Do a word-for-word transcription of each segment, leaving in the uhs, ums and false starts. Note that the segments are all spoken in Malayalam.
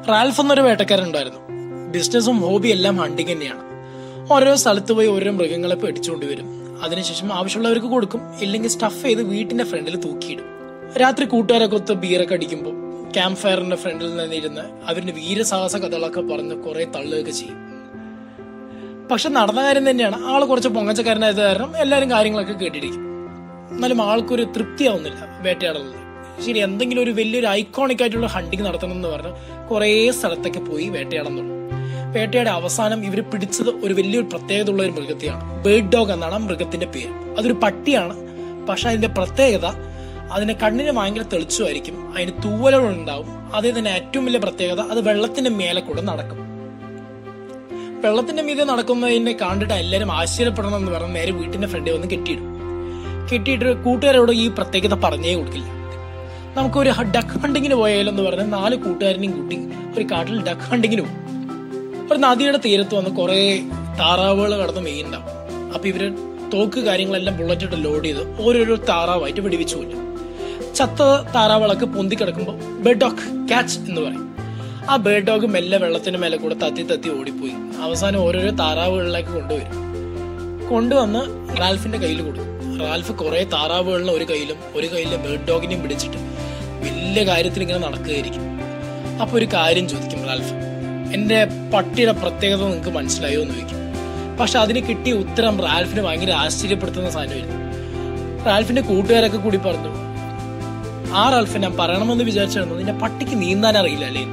റാൽഫ് എന്നൊരു വേട്ടക്കാരനുണ്ടായിരുന്നു. ബിസിനസ്സും ഹോബി എല്ലാം ഹണ്ടിങ് തന്നെയാണ്. ഓരോ സ്ഥലത്ത് പോയി ഓരോ മൃഗങ്ങളെ പേടിച്ചുകൊണ്ട് വരും. അതിനുശേഷം ആവശ്യമുള്ളവർക്ക് കൊടുക്കും, ഇല്ലെങ്കിൽ സ്റ്റഫ് ചെയ്ത് വീട്ടിന്റെ ഫ്രണ്ടിൽ തൂക്കിയിടും. രാത്രി കൂട്ടുകാരൊക്കെ ഒത്ത് ബീറൊക്കെ അടിക്കുമ്പോൾ ക്യാമ്പ് ഫയറിന്റെ ഫ്രണ്ടിൽ നിന്നിരുന്ന് അവരുടെ വീരസാഹസ കഥകളൊക്കെ പറഞ്ഞ് കുറെ തള്ളുകയൊക്കെ ചെയ്യും. പക്ഷെ നടന്ന കാര്യം തന്നെയാണ്. ആള് കുറച്ച് പൊങ്ങച്ചക്കാരനായത് കാരണം എല്ലാവരും കാര്യങ്ങളൊക്കെ കേട്ടിരിക്കും. എന്നാലും ആൾക്കൊരു തൃപ്തിയാവുന്നില്ല വേട്ടയാടുന്നത്. ശരി, എന്തെങ്കിലും ഒരു വലിയൊരു ഐക്കോണിക് ആയിട്ടുള്ള ഹണ്ടിങ് നടത്തണം എന്ന് പറഞ്ഞ് കുറേ സ്ഥലത്തൊക്കെ പോയി വേട്ടയാടുന്നുള്ളൂ. വേട്ടയുടെ അവസാനം ഇവർ പിടിച്ചത് ഒരു വലിയൊരു പ്രത്യേകത ഉള്ള ഒരു മൃഗത്തെയാണ്. ബേർഡ് ഡോഗ് എന്നാണ് മൃഗത്തിന്റെ പേര്. അതൊരു പട്ടിയാണ്. പക്ഷെ അതിന്റെ പ്രത്യേകത, അതിന്റെ കണ്ണിന് ഭയങ്കര തെളിച്ചുമായിരിക്കും, അതിന് തൂവലുകളുണ്ടാവും. അതേ തന്നെ ഏറ്റവും വലിയ പ്രത്യേകത, അത് വെള്ളത്തിന്റെ മേലെ കൂടെ നടക്കും. വെള്ളത്തിന്റെ മീതെ നടക്കുന്നതിനെ കണ്ടിട്ട് എല്ലാവരും ആശ്ചര്യപ്പെടണം എന്ന് പറഞ്ഞ് നേരെ വീട്ടിന്റെ ഫ്രണ്ടിൽ വന്ന് കെട്ടിയിടും. കെട്ടിയിട്ട് കൂട്ടുകാരോട് ഈ പ്രത്യേകത പറഞ്ഞേ കൊടുക്കില്ല. നമുക്കൊരു ഡക്ക് ഹണ്ടിങ്ങിന് പോയാലെന്ന് പറഞ്ഞ് നാല് കൂട്ടുകാരനെയും കൂട്ടി ഒരു കാട്ടിൽ ഡക്ക് ഹണ്ടിങ്ങിന് പോകും. ഒരു നദിയുടെ തീരത്ത് വന്ന് കുറെ താറാവുകൾ കടന്ന് മെയ്യുണ്ടാവും. അപ്പൊ ഇവര് തോക്ക് കാര്യങ്ങളെല്ലാം ബുള്ളറ്റിട്ട് ലോഡ് ചെയ്ത് ഓരോരോ താറാവായിട്ട് വെടിവെച്ചു കൊല്ലും. ചത്ത താറാവുകളൊക്കെ പൊന്തി കിടക്കുമ്പോൾ ബെർഡോഗ് ക്യാച്ച് എന്ന് പറയും. ആ ബേർഡോഗ് മെല്ലെ വെള്ളത്തിന് മേലെ കൂടെ തത്തി തത്തി ഓടിപ്പോയി അവസാനം ഓരോരോ താറാവുകളിലേക്ക് കൊണ്ടുവരും. കൊണ്ടുവന്ന് റാൽഫിന്റെ കയ്യിൽ കൊടുക്കും. റാൽഫ് കുറെ താറാവുകളിലെ ഒരു കയ്യിലും ഒരു കയ്യിലെ ബേർഡോഗിനെയും പിടിച്ചിട്ട് വലിയ കാര്യത്തിൽ ഇങ്ങനെ നടക്കുകയായിരിക്കും. അപ്പൊ ഒരു കാര്യം ചോദിക്കും റാൽഫ്, എന്റെ പട്ടിയുടെ പ്രത്യേകത നിങ്ങൾക്ക് മനസ്സിലായോ എന്ന് ചോദിക്കും. പക്ഷെ അതിന് കിട്ടിയ ഉത്തരം റാൽഫിനെ ഭയങ്കര ആശ്ചര്യപ്പെടുത്തുന്ന സാധനമായിരുന്നു. റാൽഫിന്റെ കൂട്ടുകാരൊക്കെ കൂടി പറഞ്ഞു, ആ റാൽഫ് ഞാൻ പറയണമെന്ന് വിചാരിച്ചിരുന്നു, നിന്റെ പട്ടിക്ക് നീന്താൻ അറിയില്ല അല്ലേ?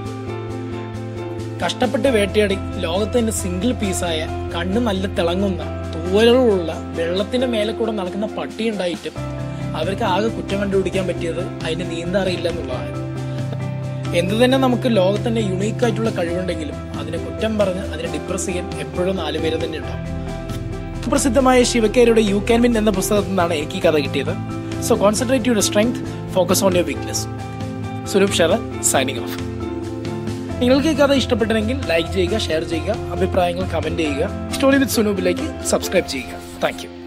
കഷ്ടപ്പെട്ട് വേട്ടയാടി ലോകത്തിന്റെ സിംഗിൾ പീസായ കണ്ണ് നല്ല തിളങ്ങുന്ന തൂവലുകളുള്ള വെള്ളത്തിന്റെ മേലെ കൂടെ നടക്കുന്ന പട്ടി ഉണ്ടായിട്ടും അവർക്ക് ആകെ കുറ്റം കണ്ടുപിടിക്കാൻ പറ്റിയത് അതിന് നീന്താൻ അറിയില്ല എന്നുള്ളതാണ്. എന്ത് തന്നെ നമുക്ക് ലോകത്തിന്റെ യുണീക്ക് ആയിട്ടുള്ള കഴിവുണ്ടെങ്കിലും അതിനെ കുറ്റം പറഞ്ഞ് അതിനെ ഡിപ്രസ് ചെയ്യാൻ എപ്പോഴും നാലുപേര് തന്നെ ഉണ്ടാവും. പ്രസിദ്ധമായ ശിവഖേരയുടെ യു ക്യാൻ വിൻ എന്ന പുസ്തകത്തിൽ നിന്നാണ് എനിക്ക് ഈ കഥ കിട്ടിയത്. So concentrate your strength, focus on your weakness. Sunoop Khera signing off. നിങ്ങൾക്ക് ഈ കഥ ഇഷ്ടപ്പെട്ടെങ്കിൽ ലൈക്ക് ചെയ്യുക, ഷെയർ ചെയ്യുക, അഭിപ്രായങ്ങൾ കമന്റ് ചെയ്യുക. സ്റ്റോറി വിത്ത് സുനൂപിലേക്ക് സബ്സ്ക്രൈബ് ചെയ്യുക. Thank U.